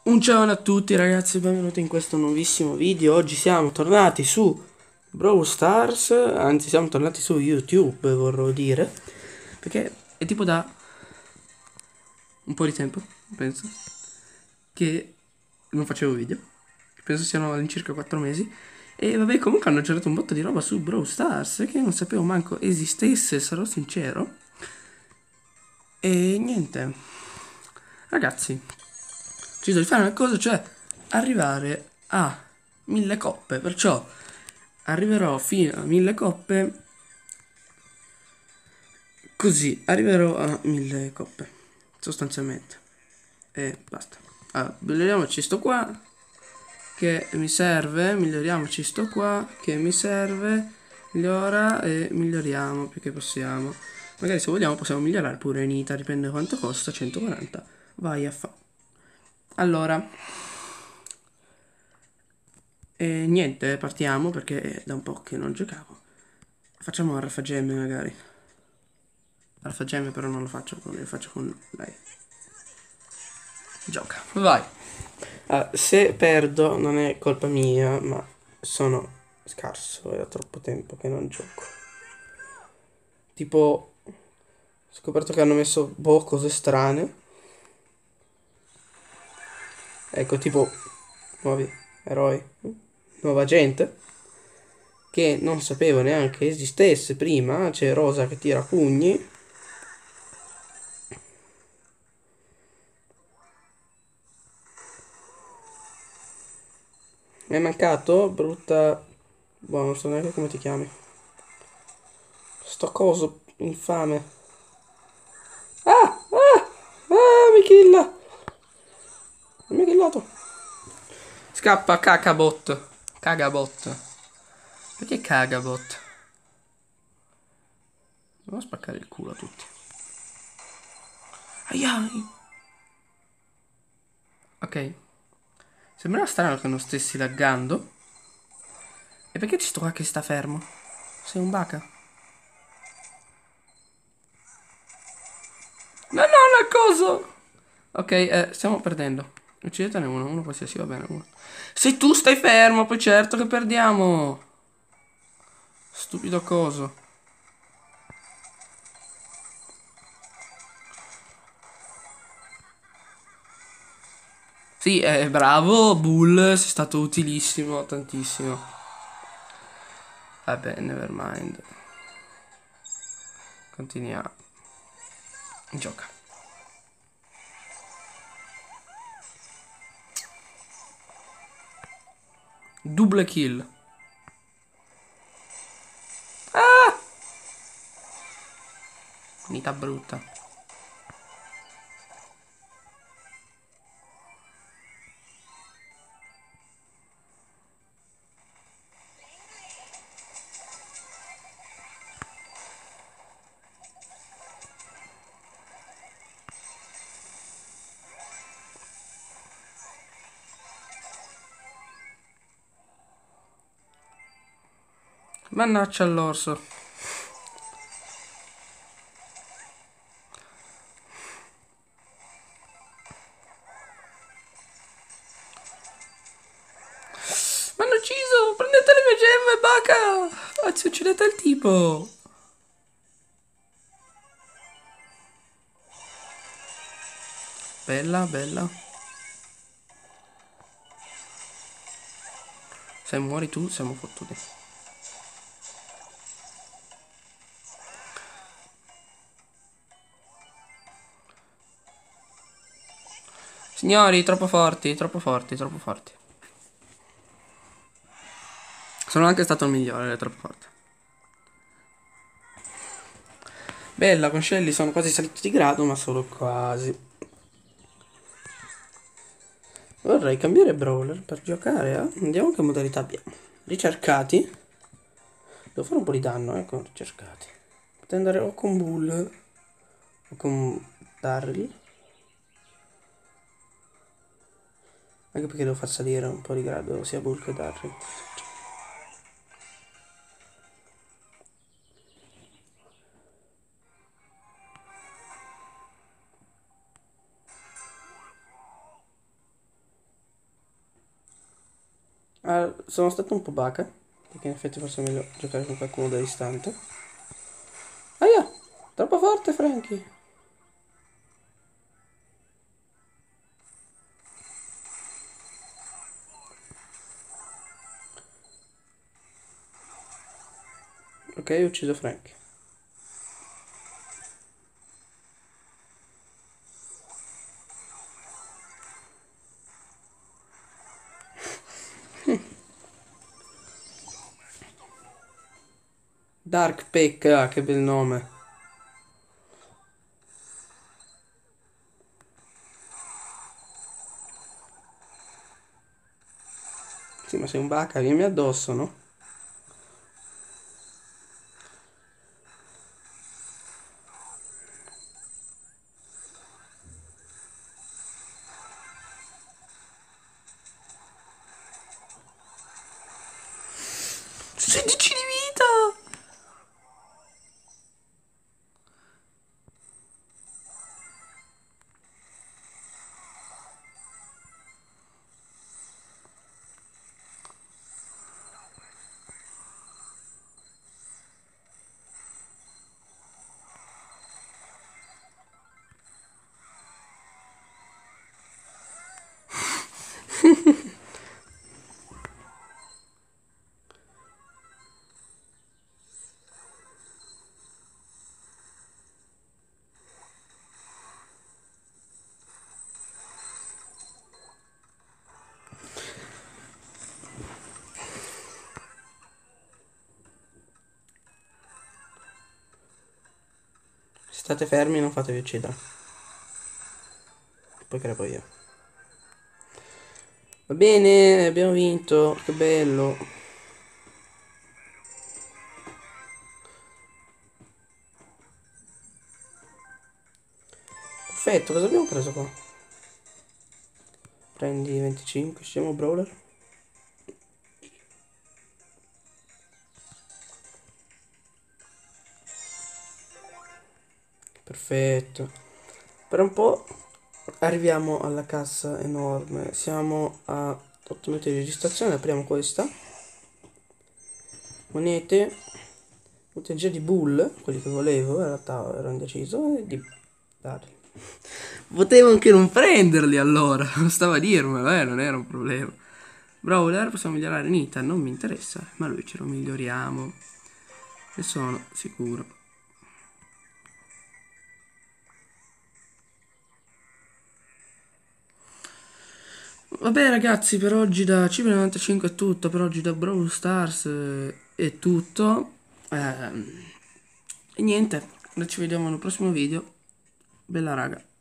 Un ciao a tutti ragazzi, benvenuti in questo nuovissimo video. Oggi siamo tornati su Brawl Stars, anzi siamo tornati su YouTube, vorrò dire, perché è tipo da un po' di tempo, penso, che non facevo video. Penso siano all'incirca 4 mesi. E vabbè, comunque hanno aggiornato un botto di roba su Brawl Stars che non sapevo manco esistesse, sarò sincero. E niente, ragazzi, ho deciso di fare una cosa, cioè arrivare a 1000 coppe, perciò arriverò fino a 1000 coppe, così arriverò a 1000 coppe, sostanzialmente, e basta. Allora, miglioriamoci sto qua, che mi serve, miglioriamoci sto qua, che mi serve, migliora e miglioriamo più che possiamo. Magari se vogliamo possiamo migliorare pure in Ita, dipende quanto costa, 140, vai a fa'. Allora, e niente, partiamo perché è da un po' che non giocavo. Facciamo un RFGM magari. RFGM però non lo faccio con, lo faccio con lei. Gioca, vai. Se perdo non è colpa mia, ma sono scarso, è da troppo tempo che non gioco. Tipo, ho scoperto che hanno messo cose strane. Ecco, tipo, nuovi eroi, nuova gente che non sapevo neanche esistesse prima. C'è Rosa che tira pugni. Mi è mancato, brutta. Boh, non so neanche come ti chiami. Sto coso infame. Ah! Ah! Ah! Mi killa! Mi ha killato. Scappa, cacabot. Cagabot. Perché cagabot? Devo spaccare il culo a tutti. Aiai. Ok. Sembrava strano che non stessi laggando. E perché ci sto qua che sta fermo? Sei un baka? No, no, no, coso! Ok, stiamo perdendo. Uccidetene uno qualsiasi, va bene, uno. Se tu stai fermo, poi certo che perdiamo. Stupido coso. Sì, bravo, Bull, sei stato utilissimo, tantissimo. Vabbè, never mind. Continuiamo. Gioca. Double kill. Ah! Finita brutta. Mannaggia all'orso. M'hanno ucciso! Prendete le mie gemme, bacca! Anzi, uccidete il tipo! Bella, bella. Se muori tu, siamo fottuti. Signori, troppo forti, troppo forti, troppo forti. Sono anche stato il migliore, è troppo forte. Bella, con Shelly sono quasi salito di grado, ma solo quasi. Vorrei cambiare brawler per giocare, eh? Andiamo che modalità abbiamo. Ricercati. Devo fare un po' di danno, con ricercati. Potrei andare o con Bull o con Darryl. Anche perché devo far salire un po' di grado sia Bull che Darryl. Sono stato un po' baca, perché in effetti forse è meglio giocare con qualcuno da distante. Aia, troppo forte Franky. Ok, ho ucciso Frank. Dark Peck, ah, che bel nome. Sì, ma sei un bacca, vieni addosso, no? "16 di vita!" State fermi, non fatevi uccidere. Poi crepo io. Va bene, abbiamo vinto, che bello. Perfetto, cosa abbiamo preso qua? Prendi 25, siamo brawler. Perfetto. Per un po' arriviamo alla cassa enorme. Siamo a 8 minuti di registrazione, apriamo questa. Monete. Monete di bull, quelli che volevo, in realtà ero indeciso. E di dare. Potevo anche non prenderli allora, stava a dirmelo, non era un problema. Brawler possiamo migliorare Nita, non mi interessa, ma lui ce lo miglioriamo. Ne sono sicuro. Vabbè ragazzi, per oggi da CB95 è tutto, per oggi da Brawl Stars è tutto. E niente, noi ci vediamo nel prossimo video. Bella raga.